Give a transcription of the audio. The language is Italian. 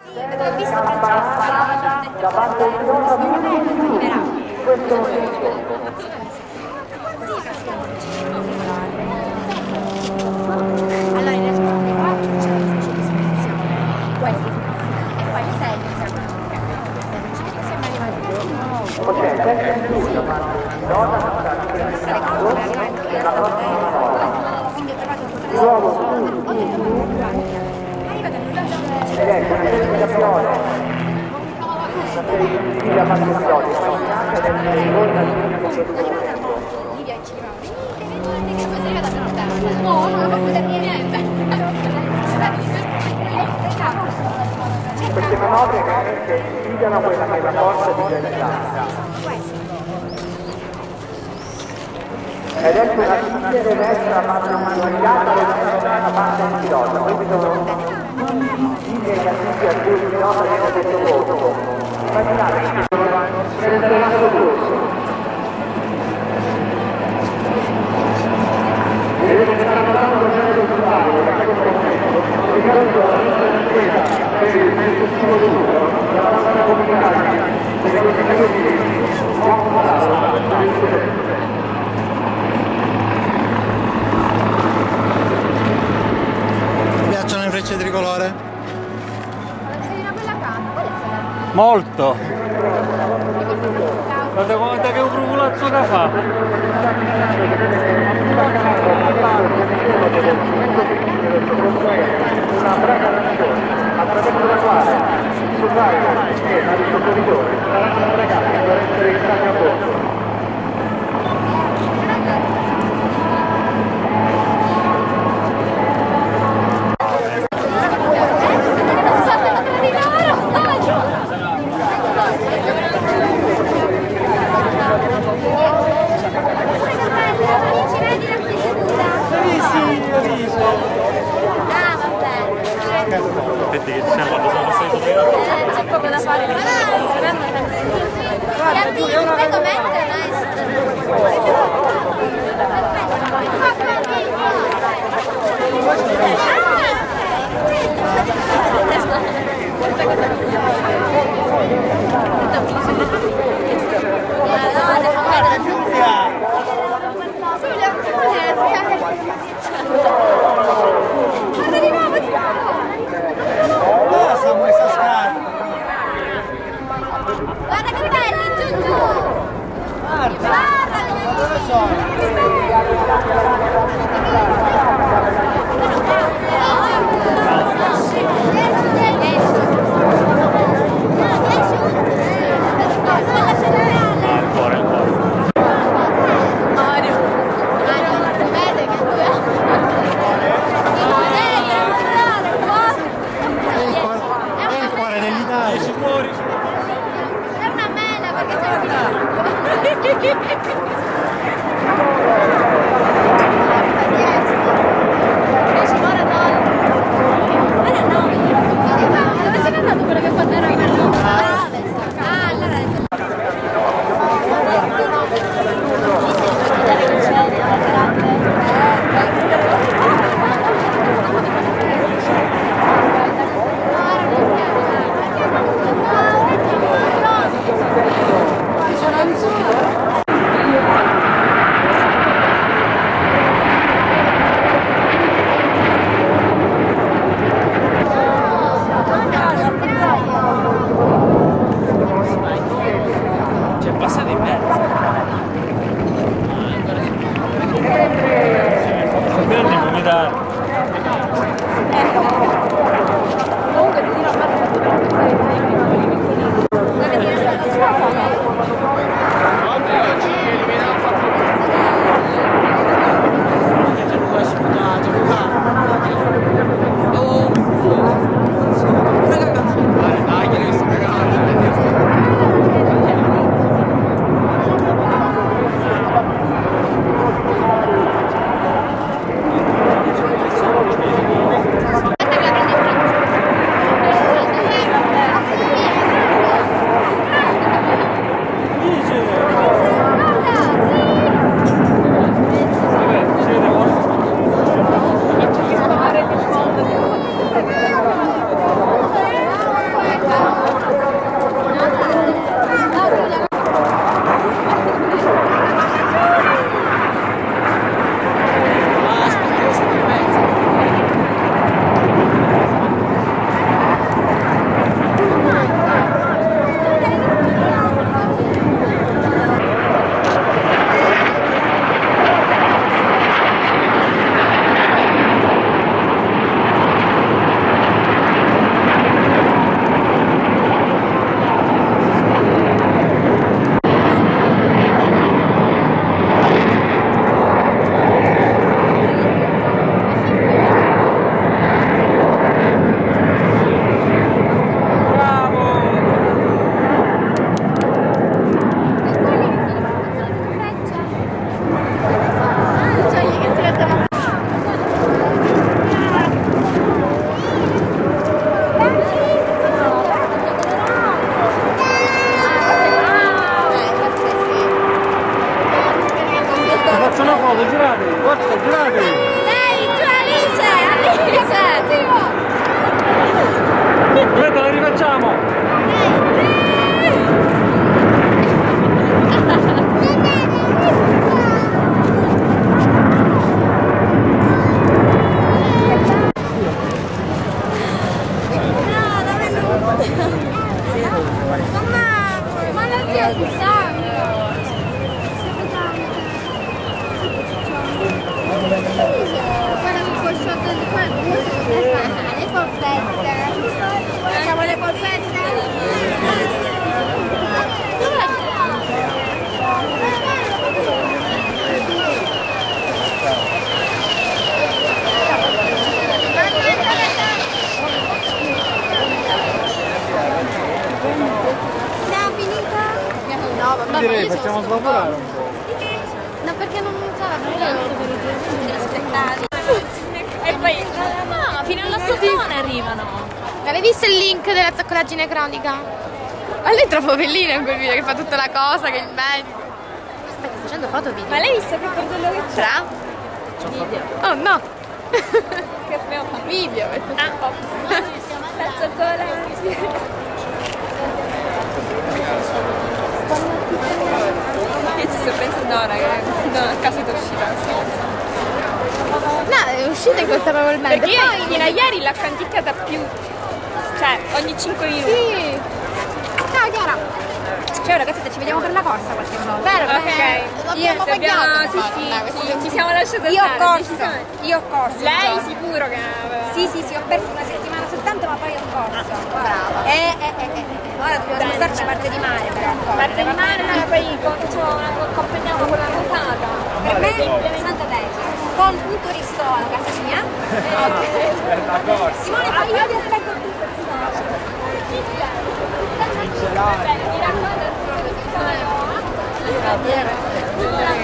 perché ho visto Francesca da parte di questo allora in realtà qua c'è una specie di selezione questi e poi le 6 iniziamo siamo arrivati quindi ho trovato un no, non può poter niente. Queste manovre che guidano quella che è la forza di gravità. Ed è una figlia deve essere la parte manualizzata e la parte antidota. Quindi sono figlie che assiste a cui il pilota viene detto poco. Immaginate che se ne rimasto corso. Ti piacciono le frecce tricolore? Molto! Guarda che un bruvulazzo da fa! Una preparazione attraverso la quale il supplier e il sottovisore saranno pregati per essere entrati a bordo. Senti che diciamo quando sono passato c'è poco da fare. Guarda, Giulia, foto, girate, forza, girate! Dai, giù Alice! Alice! Aspetta, la rifacciamo! Ma la zia è guarda il cosciotto di qua, le polpette. Facciamo le polpette. Abbiamo finita? No, vabbè, Direi, io facciamo sono svaporare un po'. no, perché non so aspettare. E poi No, fino alla Sotone arrivano. avete visto il link della zoccolaggine cronica? Ma lei è troppo bellina in quel video che fa tutta la cosa, che il medico. Aspetta, sto facendo foto video. Ma lei visto che bordello che c'è? Tra? Video. Oh no! Che abbiamo fatto? Video! Ah, ops. La zoccolaggine. Io ci sto pensando ora che non a caso è uscita. No, è uscita inconsapevolmente. Perché io fino a ieri l'ho canticchiata più. Cioè, ogni 5 minuti. Sì! Ciao Chiara! Ciao ragazzi, ci vediamo per la corsa qualche volta. Vero, Ok. Abbiamo pagato. Sì, ci siamo lasciate Io ho andare, corso, decisamente. io ho corso. Lei Gio. sicuro che aveva. Sì, ho perso una settimana soltanto, ma poi ho corso. Brava. Ora dobbiamo spostarci parte di mare però. Parte di mare, ma poi comprendiamo quella puntata. Per me Santa Teresa, con punto ristoro, casa mia. Simone, fai io ti aspetto qui per Mi racconta